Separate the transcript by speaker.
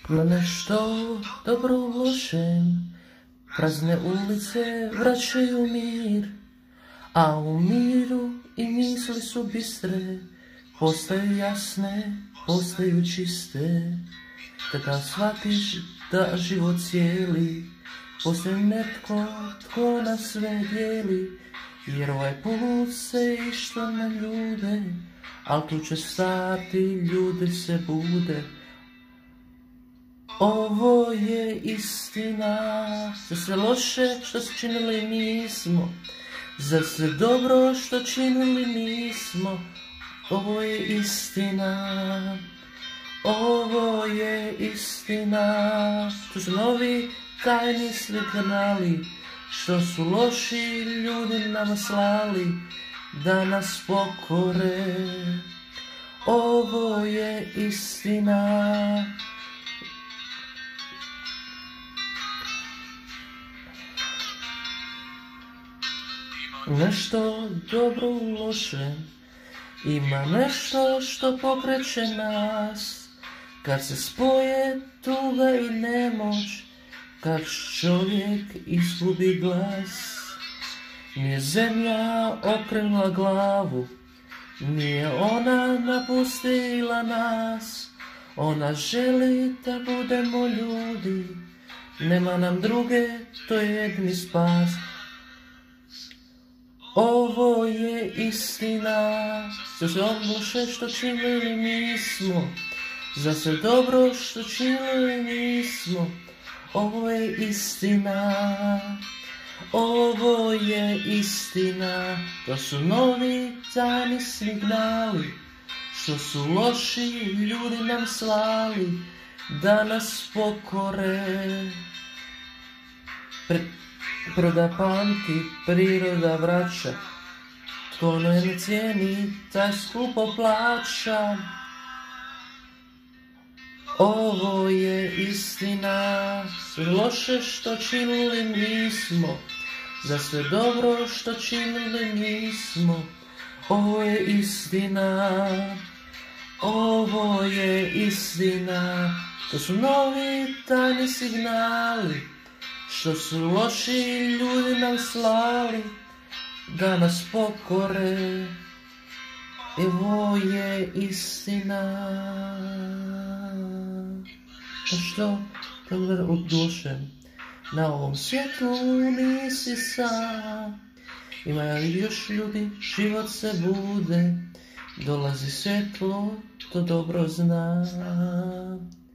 Speaker 1: Na nešto dobro u lošem, prazne ulice vraćaju mir, a u miru i misli su bistre, postaju jasne, postaju čiste. Kada shvatiš da život cijeli, postoji netko tko nas sve dijeli, jer ovaj put se išlo na ljude, al tu će stati, ljude se bude. Ovo je istina, za sve loše što se činili nismo, za sve dobro što činili nismo. Ovo je istina, ovo je istina. To su novi tajni signali, što su loši ljudi nama slali da nas pokore. Ovo je istina. Nešto dobro u loše, ima nešto što pokreće nas, kad se spoje tuga i nemoć, kad čovjek izgubi glas. Nije zemlja okrenula glavu, nije ona napustila nas, ona želi da budemo ljudi, nema nam druge, to je jedini spas. Ovo je istina, za sve loše što činili nismo, za sve dobro što činili nismo. Ovo je istina, ovo je istina. To su novi tajni signali, što su loši ljudi nam slali da nas pokore. Priroda pamti, priroda vraća, tko ne cijeni, taj skupo plaća. Ovo je istina, sve loše što činili nismo, za sve dobro što činili nismo. Ovo je istina, ovo je istina. To su novi tajni signali, što su loši ljudi nam slali da nas pokore. Ovo je istina. A što dobro u duše, na ovom svijetu nisi sam. Ima još ljudi, život se bude, dolazi svjetlo, to dobro znam.